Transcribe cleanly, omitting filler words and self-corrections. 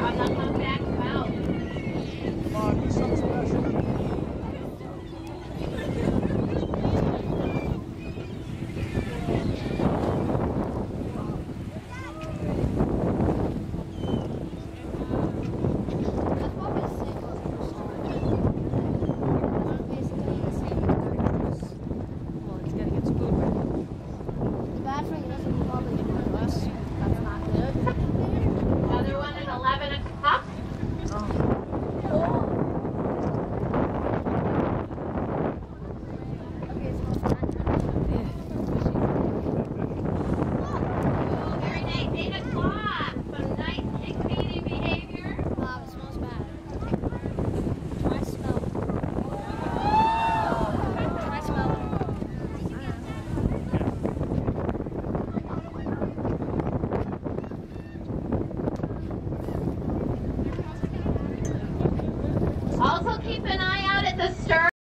on the humpback mouth. Come on, do something special. Another one at 11 o'clock. Very nice. 8 o'clock. Some nice feeding behavior. Wow, it smells bad. Try smell. Try smell. Also keep an